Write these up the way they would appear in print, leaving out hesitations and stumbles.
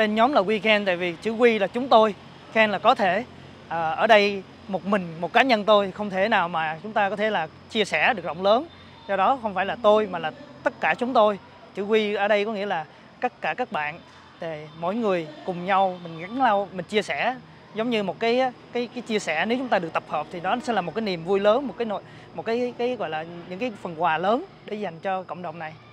tên nhóm là Weekend tại vì chữ We là chúng tôi, Can là có thể. Ở đây một cá nhân tôi không thể nào mà chúng ta có thể là chia sẻ được rộng lớn. Do đó không phải là tôi mà là tất cả chúng tôi. Chữ We ở đây có nghĩa là tất cả các bạn, mỗi người cùng nhau mình gắn lao, mình chia sẻ, giống như một cái chia sẻ. Nếu chúng ta được tập hợp thì đó sẽ là một cái niềm vui lớn, một cái gọi là những cái phần quà lớn để dành cho cộng đồng này.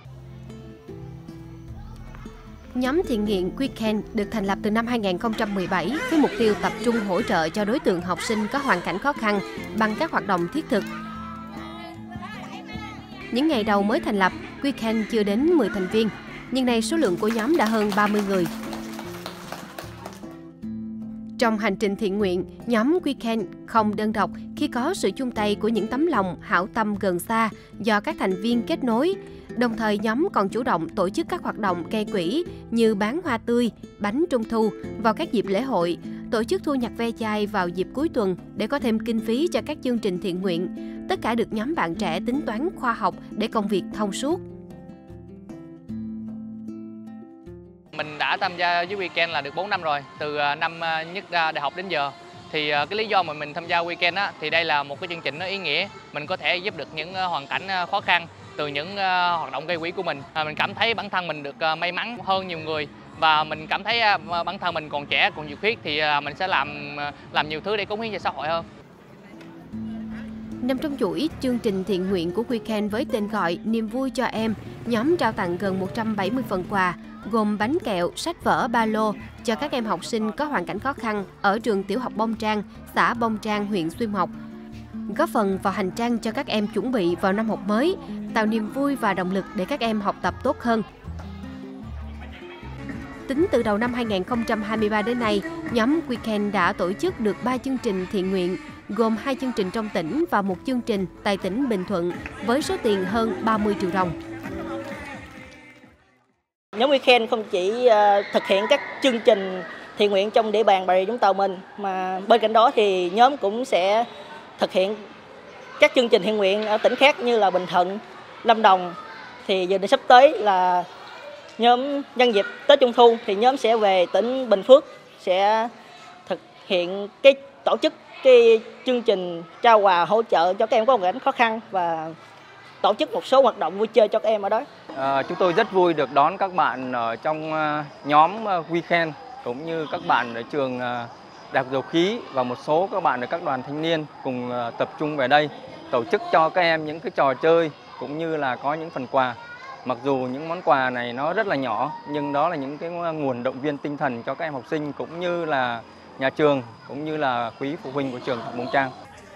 Nhóm thiện nguyện Weekend được thành lập từ năm 2017 với mục tiêu tập trung hỗ trợ cho đối tượng học sinh có hoàn cảnh khó khăn bằng các hoạt động thiết thực. Những ngày đầu mới thành lập, Weekend chưa đến 10 thành viên, nhưng nay số lượng của nhóm đã hơn 30 người. Trong hành trình thiện nguyện, nhóm Weekend không đơn độc khi có sự chung tay của những tấm lòng hảo tâm gần xa do các thành viên kết nối. Đồng thời nhóm còn chủ động tổ chức các hoạt động gây quỹ như bán hoa tươi, bánh trung thu vào các dịp lễ hội, tổ chức thu nhặt ve chai vào dịp cuối tuần để có thêm kinh phí cho các chương trình thiện nguyện. Tất cả được nhóm bạn trẻ tính toán khoa học để công việc thông suốt. Mình đã tham gia với Weekend là được 4 năm rồi, từ năm nhất đại học đến giờ. Thì cái lý do mà mình tham gia Weekend á, thì đây là một cái chương trình nó ý nghĩa. Mình có thể giúp được những hoàn cảnh khó khăn từ những hoạt động gây quỹ của mình. Mình cảm thấy bản thân mình được may mắn hơn nhiều người. Và mình cảm thấy bản thân mình còn trẻ, còn nhiệt huyết thì mình sẽ làm nhiều thứ để cống hiến cho xã hội hơn. Nằm trong chuỗi chương trình thiện nguyện của Weekend với tên gọi Niềm vui cho em, nhóm trao tặng gần 170 phần quà, gồm bánh kẹo, sách vở, ba lô cho các em học sinh có hoàn cảnh khó khăn ở trường tiểu học Bông Trang, xã Bông Trang, huyện Xuyên Mộc. Góp phần vào hành trang cho các em chuẩn bị vào năm học mới, tạo niềm vui và động lực để các em học tập tốt hơn. Tính từ đầu năm 2023 đến nay, nhóm Weekend đã tổ chức được 3 chương trình thiện nguyện, gồm 2 chương trình trong tỉnh và 1 chương trình tại tỉnh Bình Thuận với số tiền hơn 30 triệu đồng. Nhóm Weekend không chỉ thực hiện các chương trình thiện nguyện trong địa bàn Bà Rịa Vũng Tàu mình, mà bên cạnh đó thì nhóm cũng sẽ thực hiện các chương trình thiện nguyện ở tỉnh khác như là Bình Thuận, Lâm Đồng. Thì giờ sắp tới là nhóm nhân dịp Tết Trung Thu thì nhóm sẽ về tỉnh Bình Phước, sẽ thực hiện tổ chức chương trình trao quà hỗ trợ cho các em có hoàn cảnh khó khăn và tổ chức một số hoạt động vui chơi cho các em ở đó. Chúng tôi rất vui được đón các bạn ở trong nhóm Weekend cũng như các bạn ở trường Đại học Dầu khí và một số các bạn ở các đoàn thanh niên cùng tập trung về đây tổ chức cho các em những cái trò chơi cũng như là có những phần quà. Mặc dù những món quà này nó rất là nhỏ nhưng đó là những cái nguồn động viên tinh thần cho các em học sinh cũng như là nhà trường cũng như là quý phụ huynh của trường Bông Trang.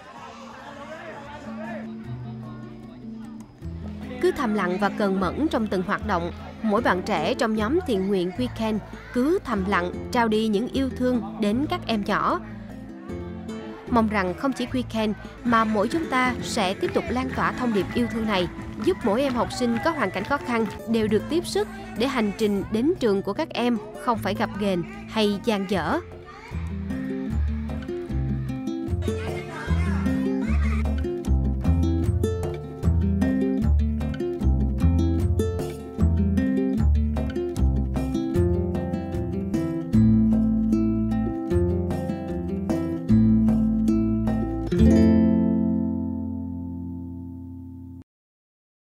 Cứ thầm lặng và cần mẫn trong từng hoạt động, mỗi bạn trẻ trong nhóm thiện nguyện Weekend cứ thầm lặng trao đi những yêu thương đến các em nhỏ. Mong rằng không chỉ Weekend mà mỗi chúng ta sẽ tiếp tục lan tỏa thông điệp yêu thương này, giúp mỗi em học sinh có hoàn cảnh khó khăn đều được tiếp sức để hành trình đến trường của các em không phải gập ghềnh hay dang dở.